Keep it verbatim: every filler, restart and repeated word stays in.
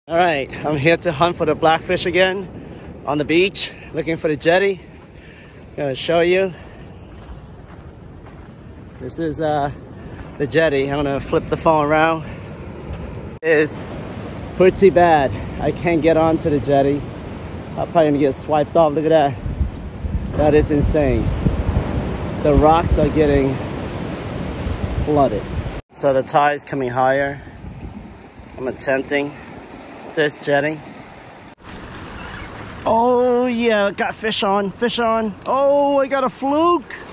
All right, I'm here to hunt for the blackfish again on the beach, looking for the jetty. I'm gonna show you. This is uh, the jetty. I'm gonna flip the phone around. It is pretty bad. I can't get onto the jetty. I'm probably gonna get swiped off. Look at that. That is insane. The rocks are getting flooded. So the tide is coming higher. I'm attempting this jetty. Oh yeah, got fish on, fish on. Oh, I got a fluke.